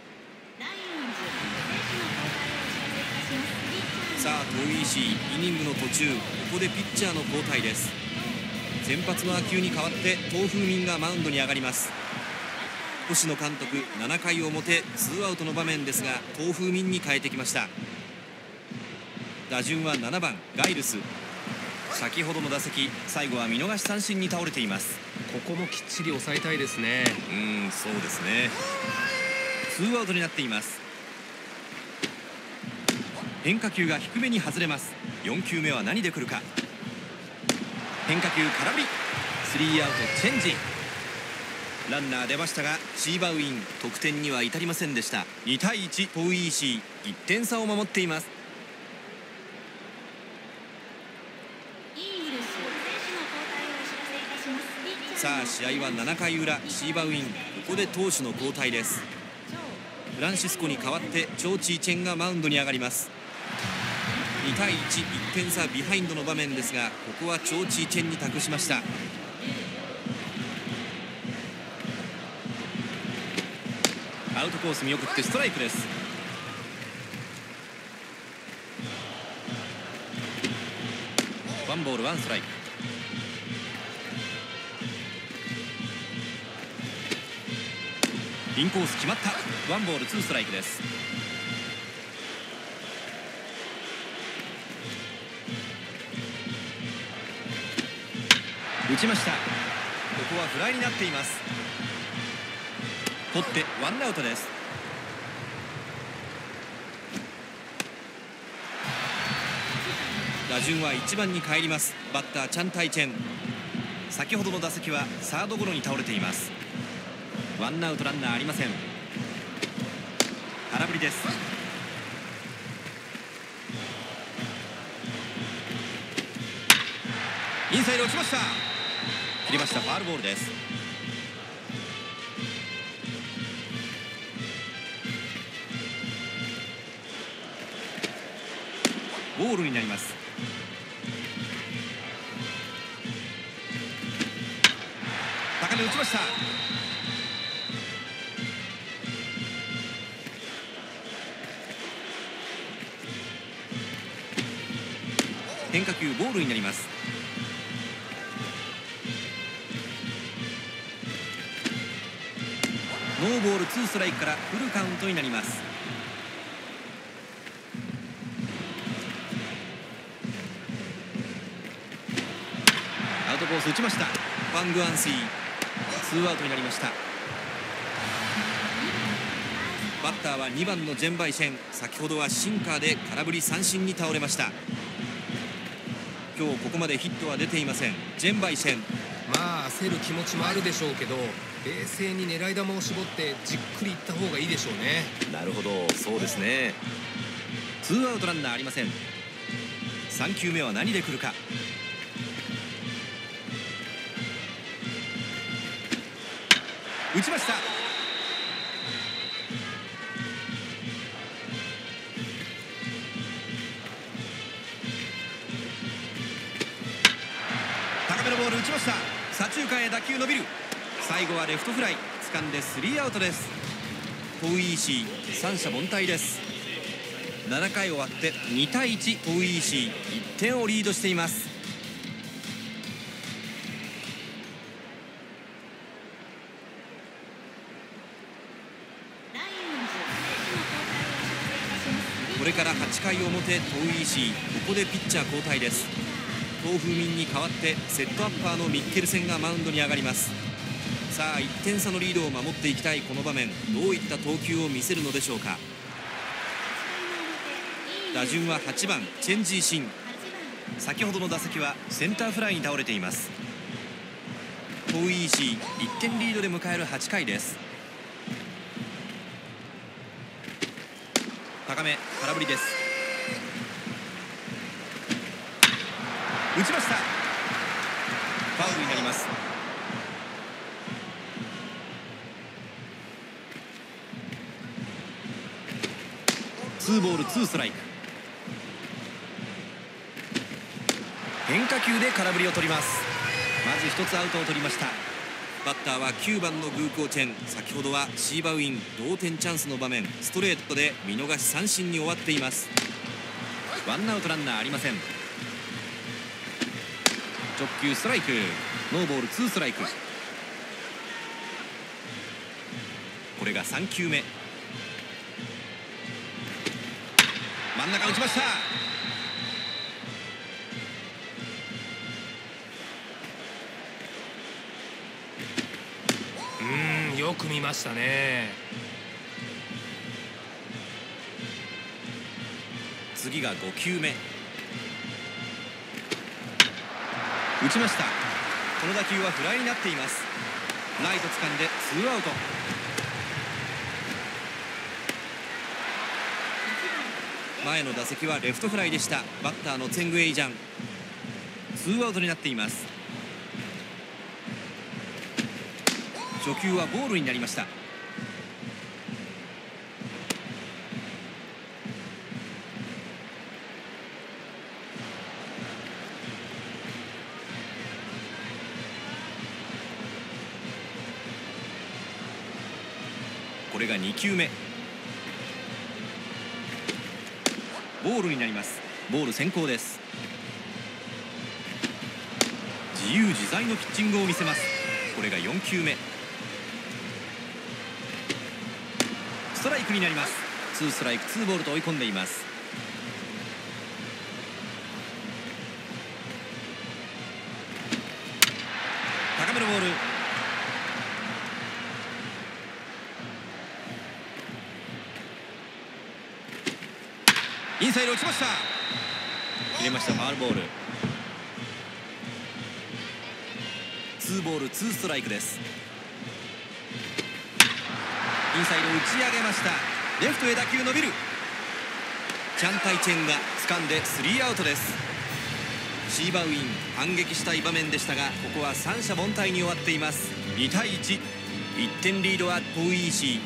さあ東井石イニングの途中、ここでピッチャーの交代です。先発の秋生に代わって東風民がマウンドに上がります。星野監督、ななかい表ツーアウトの場面ですが東風民に変えてきました。打順はななばんガイルス。先ほどの打席、最後は見逃し三振に倒れています。 ここもきっちり抑えたいですね。 うーん、そうですね。ツーアウトになっています。変化球が低めに外れます。よんきゅうめは何で来るか。変化球空振り、スリーアウトチェンジ。ランナー出ましたがシーバウイン、得点には至りませんでした。にたいいち、東井石いってん差を守っています。さあ試合はななかい裏、シーバウイン、ここで投手の交代です。フランシスコに代わってチョーチーチェンがマウンドに上がります。にたいいち、いってん差ビハインドの場面ですがここはチョーチーチェンに託しました。アウトコース見送ってストライクです。ワンボールワンストライク。インコース決まった。ワンボールツーストライクです。 打ちました。ここはフライになっています。取ってワンアウトです。打順はいちばんに帰ります。バッターチャン・タイチェン。先ほどの打席はサードゴロに倒れています。ワンアウトランナーありません。空振りです。インサイド落ちました。切りました。ファウルボールです。ボールになります。高め打ちました。変化球ボールになります。ノーボールツーストライクからフルカウントになります。アウトコース打ちました。ファン・グアンシー、ツーアウトになりました。バッターはにばんのジェンバイシェン。先ほどはシンカーで空振り三振に倒れました。今日ここまでヒットは出ていません。ジェンバイシェン。 まあ焦る気持ちもあるでしょうけど、冷静に狙い球を絞ってじっくりいった方がいいでしょうね。 なるほど、そうですね。ツーアウトランナーありません。さん球目は何で来るか。打ちました。高めのボール打ちました。左中間へ打球伸びる。最後はレフトフライ。掴んでスリーアウトです。東イーシー三者凡退です。ななかい終わってにたいいち、東イーシーいってんをリードしています。これからはちかい表、東イーシー、ここでピッチャー交代です。東風民に代わってセットアッパーのミッケルセンがマウンドに上がります。さあいってん差のリードを守っていきたいこの場面、どういった投球を見せるのでしょうか。打順ははちばんチェンジーシン。先ほどの打席はセンターフライに倒れています。東イーシーいってんリードで迎えるはちかいです。高め空振りです。打ちました。ファウルになります。ツーボールツーストライク。変化球で空振りを取ります。まず一つアウトを取りました。バッターはきゅうばんのグーコーチェン。先ほどはシーバウイン同点チャンスの場面、ストレートで見逃し三振に終わっています。ワンアウトランナーありません。直球ストライク。ノーボールツーストライク。これがさん球目。真ん中打ちました。 うーん、よく見ましたね。 次がご球目。打ちました。この打球はフライになっています。ライト掴んでツーアウト。前の打席はレフトフライでした。バッターのツェングエイジャン。ツーアウトになっています。初球はボールになりました。これがに球目。ボールになります。ボール先行です。自由自在のピッチングを見せます。これがよん球目。ストライクになります。ツーストライクツーボールと追い込んでいます。 めのボール、インサイド落ちました。切れました。ファウルボール。ツーボールツーストライクです。インサイド打ち上げました。レフトへ打球伸びる。チャン・タイチェンが掴んでスリーアウトです。シーバウイン反撃したい場面でしたが、ここは三者凡退に終わっています。にたいいち、いってんリードはトウイーシー。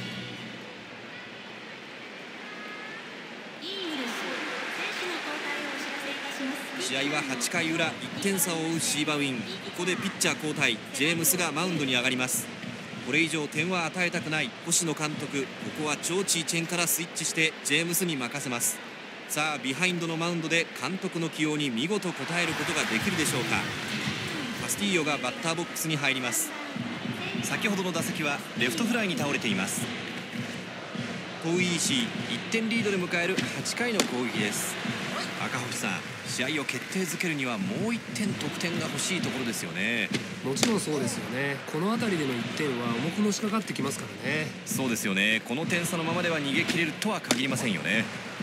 試合ははちかい裏、いってん差を追うシーバウイン。ここでピッチャー交代、ジェームスがマウンドに上がります。これ以上点は与えたくない星野監督、ここはチョーチーチェンからスイッチしてジェームスに任せます。さあビハインドのマウンドで監督の起用に見事応えることができるでしょうか。カスティーヨがバッターボックスに入ります。先ほどの打席はレフトフライに倒れています。トウイーシーいってんリードで迎えるはちかいの攻撃です。赤星さん、試合を決定づけるにはもういってん得点が欲しいところですよね。 もちろんそうですよね。この辺りでのいってんは重くのしかかってきますからね。 そうですよね。この点差のままでは逃げ切れるとは限りませんよね。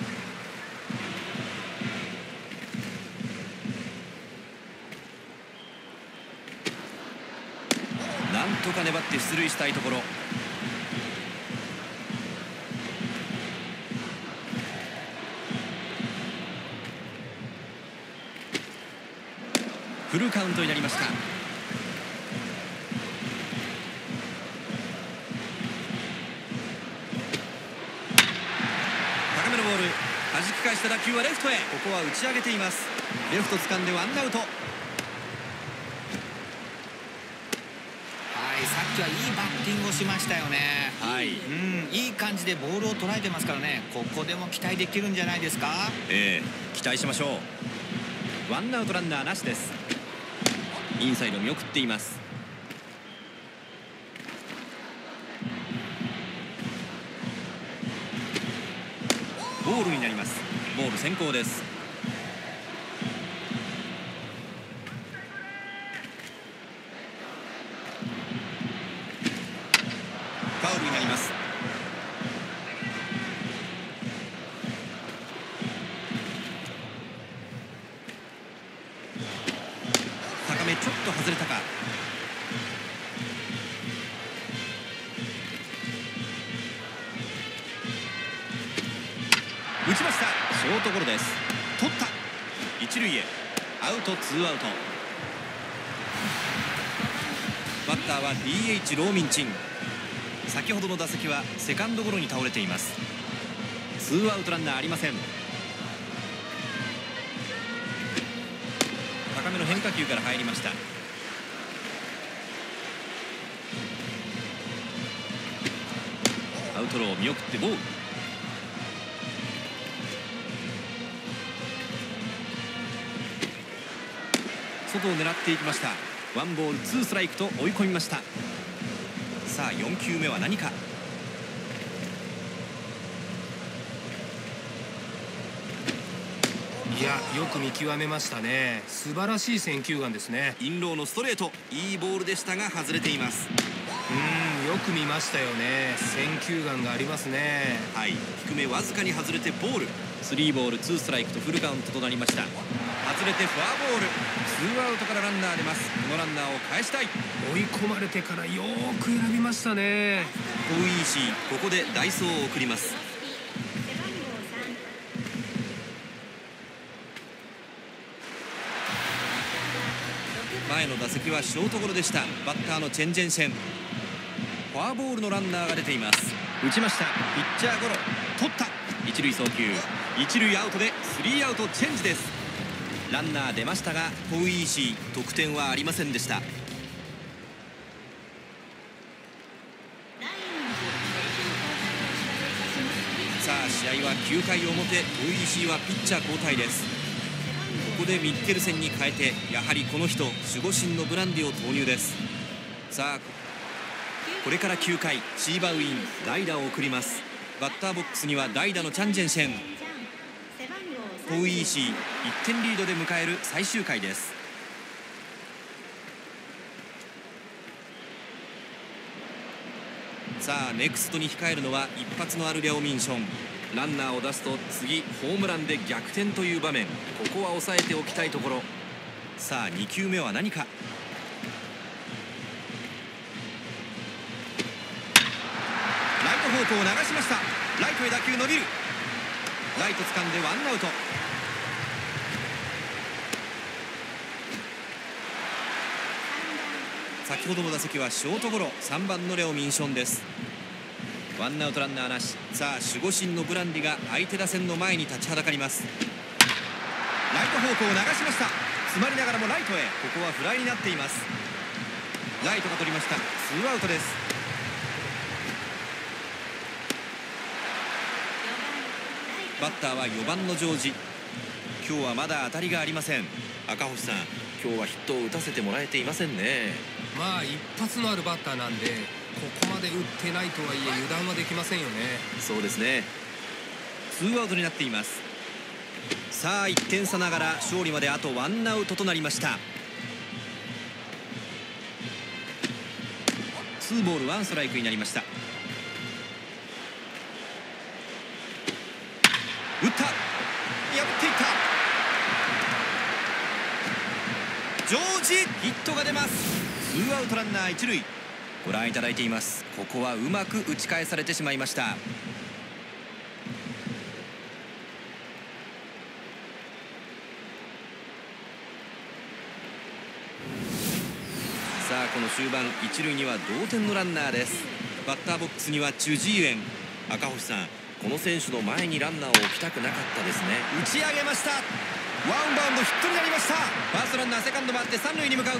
なんとか粘って出塁したいところ。フルカウントになりました。高めのボール、弾き返した打球はレフトへ。ここは打ち上げています。レフト掴んでワンアウト。はい、 さっきはいいバッティングをしましたよね。 はい、 うん、いい感じでボールを捉えてますからね。ここでも期待できるんじゃないですか。 ええ、期待しましょう。ワンアウトランナーなしです。インサイド見送っています。ボールになります。ボール先行です。ファウルになります。高めちょっと外れたか。打ちました。ショートゴロです。取った。一塁へ。アウト、ツーアウト。バッターは ディーエイチ ローミンチン。先ほどの打席はセカンドゴロに倒れています。ツーアウトランナーありません。高めの変化球から入りました。アウトロー見送ってボール。外を狙っていきました。ワンボールツーストライクと追い込みました。さあよんきゅうめは何か。 いや、よく見極めましたね。素晴らしい選球眼ですね。 インローのストレート、いいボールでしたが外れています。 うん、よく見ましたよね。選球眼がありますね。 はい、低めわずかに外れてボール。スリーボールツーストライクとフルカウントとなりました。外れてフォアボール。ツーアウトからランナー出ます。このランナーを返したい。 追い込まれてからよーく選びましたね。 トウイーシー、ここで代走を送ります。前の打席はショートゴロでした。バッターのチェンジェンシェン。フォアボールのランナーが出ています。打ちました。ピッチャーゴロ。取った。一塁送球。一塁アウトでスリーアウトチェンジです。ランナー出ましたがトウイーシー、得点はありませんでした。さあ試合はきゅうかい表、トウイーシーはピッチャー交代です。ここでミッケルセンに変えて、やはりこの人守護神のブランディを投入です。さあこれからきゅうかい、シーバウイン代打を送ります。バッターボックスには代打のチャンジェンシェン。トウイーシーいってんリードで迎える最終回です。 さあネクストに控えるのは一発のあるリャオミンション。ランナーを出すと次ホームランで逆転という場面、ここは抑えておきたいところ。さあに球目は何か。ライト方向を流しました。ライトへ打球伸びる。ライト掴んでワンアウト。先ほどの打席はショートゴロ、さんばんのリャオミンションです。ワンアウトランナーなし。さあ守護神のブランディが相手打線の前に立ちはだかります。ライト方向を流しました。詰まりながらもライトへ。ここはフライになっています。ライトが取りました。ツーアウトです。バッターはよばんのジョージ。今日はまだ当たりがありません。赤星さん、今日はヒットを打たせてもらえていませんね。 まあ一発のあるバッターなんで、ここまで打ってないとはいえ油断はできませんよね。 そうですね。ツーアウトになっています。さあいってん差ながら勝利まであとワンアウトとなりました。ツーボールワンストライクになりました。打った、破っていった。ジョージ、ヒットが出ます。ツーアウトランナー一塁。ご覧いただいています。ここはうまく打ち返されてしまいました。さあこの終盤、一塁には同点のランナーです。バッターボックスにはチュジーエン。赤星さん、この選手の前にランナーを置きたくなかったですね。打ち上げました。ワンバウンドヒットになりました。ファーストランナーセカンド回って三塁に向かう。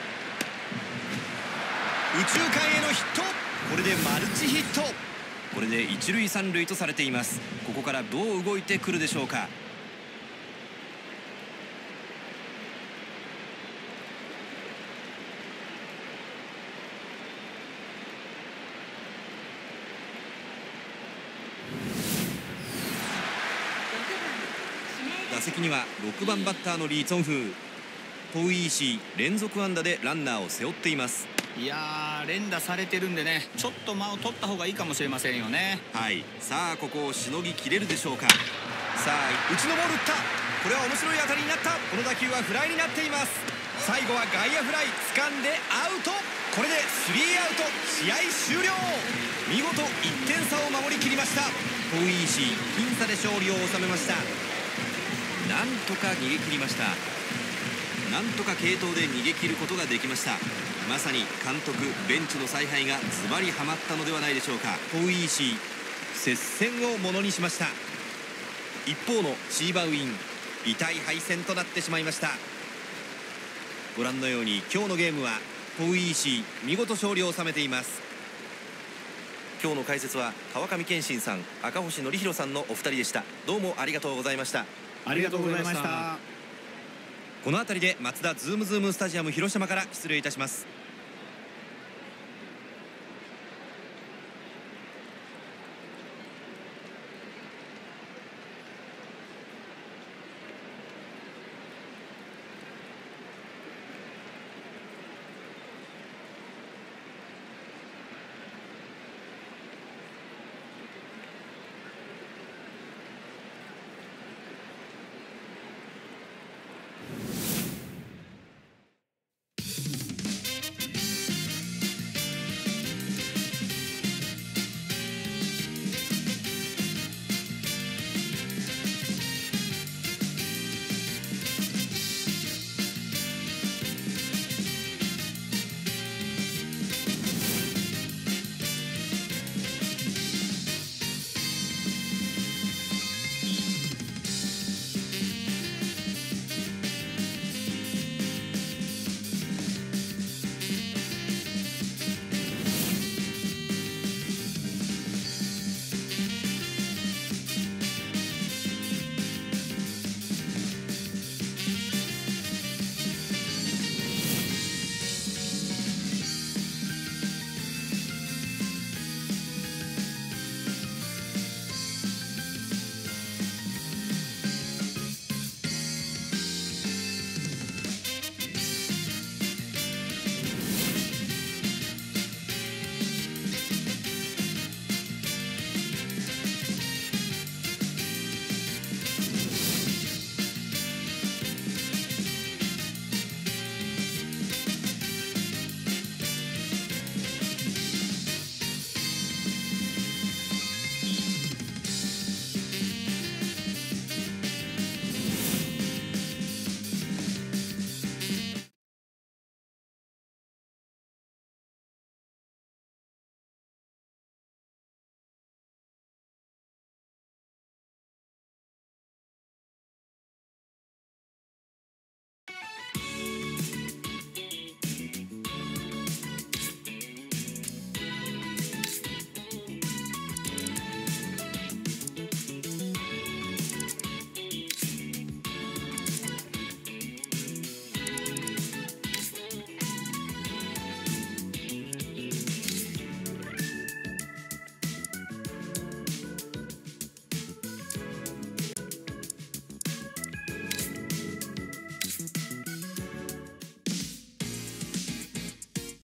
右中間へのヒット。これでマルチヒット。これで一塁三塁とされています。ここからどう動いてくるでしょうか。打席にはろくばんバッターのリー・ツォンフー。トウイーシー連続安打でランナーを背負っています。 いやー、連打されてるんでね、ちょっと間を取った方がいいかもしれませんよね。 はい、さあここをしのぎきれるでしょうか。さあ内のボール打った。これは面白い当たりになった。この打球はフライになっています。最後は外野フライ、掴んでアウト。これでスリーアウト、試合終了。見事いってん差を守りきりました。トウイーシー僅差で勝利を収めました。なんとか逃げ切りました。なんとか継投で逃げ切ることができました。まさに監督ベンチの采配がズバリはまったのではないでしょうか。トウイーシー接戦をものにしました。一方のシーバウイン、痛い敗戦となってしまいました。ご覧のように今日のゲームはトウイーシー見事勝利を収めています。今日の解説は川上健信さん、赤星憲広さんのお二人でした。どうもありがとうございました。 ありがとうございました。 この辺りでマツダズームズームスタジアム広島から失礼いたします。